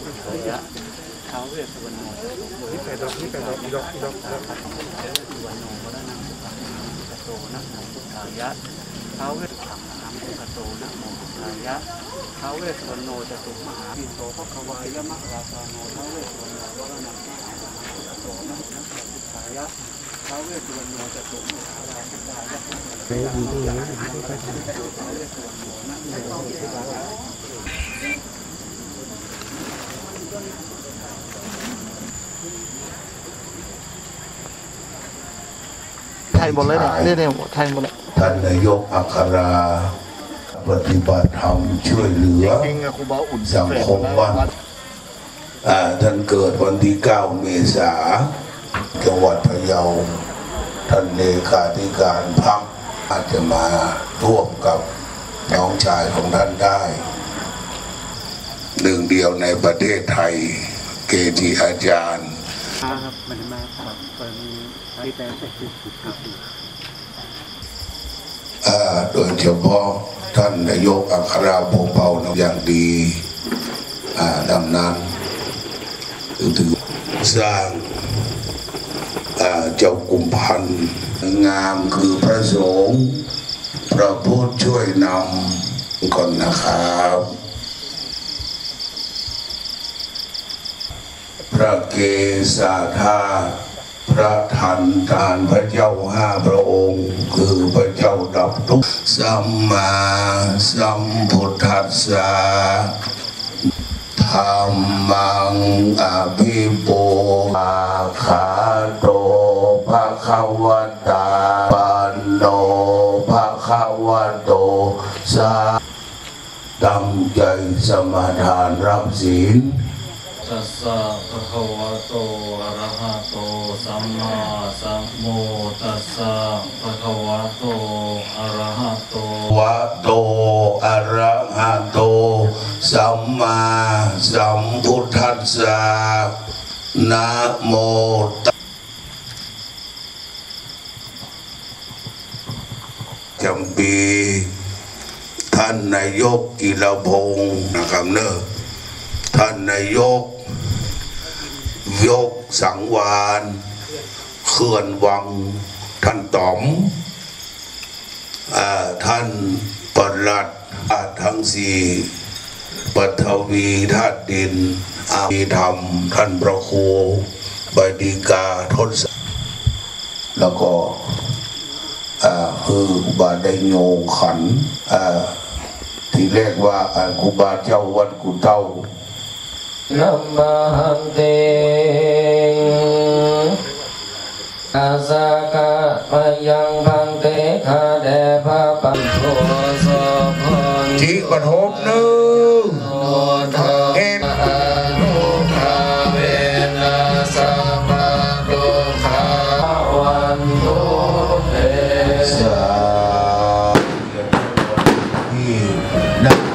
เถยะท้าวเวสสุวรรณนี่แปดดอกนี่แปดดอกดอกดอกสุวรรณโมระนังสุขังกโตนะโมพุทธายะท้าวเวสขังอังกโตนะโมพุทธายะท้าวเวสสุวรรณโนจตุมหาวิโสภควายะมะราชาโนท้าวเวสสุวรรณโนวรนังสุขังกโตนะโมพุทธายะท้าวเวสสุวรรณโนจตุมหาราชายะท้าวเวสสุวรรณโนนะโมพุทธายะไทยหมดเลยเนี่ยไทยหมดเลยท่านนายกอัคราปฏิบัติธรรมช่วยเหลือสังคมบ้านท่านเกิดวันที่ 9 เมษายน จังหวัดพะเยาท่านเลขาธิการพรรคอาจจะมาร่วมกับน้องชายของท่านได้หนึ่งเดียวในประเทศไทยเกจิอาจารย์ครับมันมาครับเป็นที่แต่โดยเฉพาะท่านนายกอัครพงษ์เผ่าอย่างดีดังนั้นถือสร้างเจ้ากุมพันธ์งามคือพระสงฆ์พระพุทธช่วยนำก่อนนะครับพระเกศาธาพระทันทานพระเจ้า5 พระองค์คือพระเจ้าดับทุกข์สัมมาสัมพุทธัสสะธัมมังอภิปูอาคาโตภะคะวะตาปันโนภะคะวะโตสาตั้งใจสมาทานรับศีลตัสสะภะคะวะโตอะระหะโตสัมมาสัมพุทธัสสะภะคะวะโตอะระหะโตวะโตอะระหะโตสัมมาสัมพุทธัสสะนะโมจำปีท่านนายกกิรพงศ์นะครับเนอะท่านนายกยกสังวานเขื่อนวังท่านต๋อมท่านปลัดทั้ง4ปัทวีธาตุดินอาภิธรรมท่านพระครูบดิกาทศแล้วก็คือบาได้โยงขันที่เรียกว่าครูบาเจ้าวัดกุเต้านัมมาหันเตอาสากะพยังพังเตคาเดภาปันโทสะพันจิปฐมหนึ่งเอ็นคาเวนะสัมมาดุขาวันตุเตสาที่นัก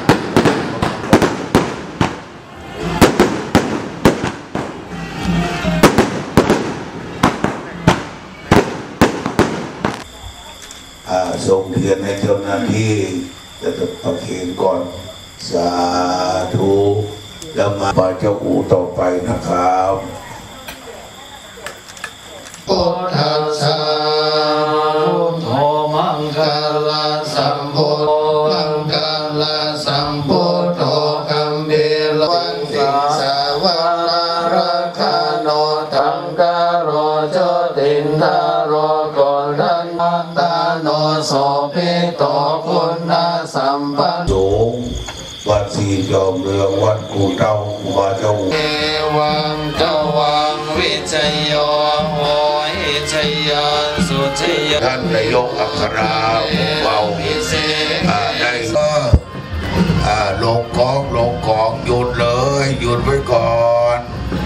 ส่งเทียนให้เจ้าหน้าที่จะประเคนก่อนสาธุแล้วมาปาเจ้าอูต่อไปนะครับพุทธัสสะพุทโธมังคลาสัมพุทโธมังคลาสัมพุทโธคัมภีร์วันติสาวาระคาโนตังกาโรโจตินทาโรโกรันตาโนโสภิโตคุณสัมปันโนวัดสีจอมเรืองวัดกูเต้าวัดเจ้าเอวังเจวังวิจัยโยโหหิชัยยันสุชัยท่านนายกอัคราพงษ์เผ่าได้ลงของหยุดเลยหยุดไว้ก่อน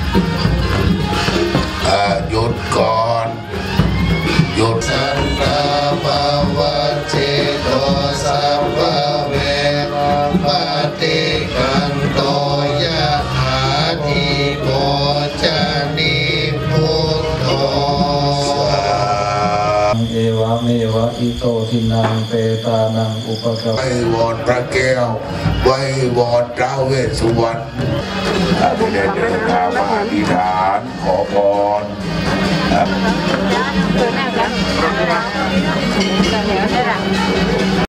หยุดก่อนหยุดสันตาภาวะเจโตสัพพเวรปฏิกันโตยะถาทิโกจานิพุทโธเอวะเมวะอิโตทินังเปตานังอุปกปไว้วอนพระแก้วไว้วอนท้าวเวสสุวรรณที่ได้เดินทางมาอธิษฐานขอพร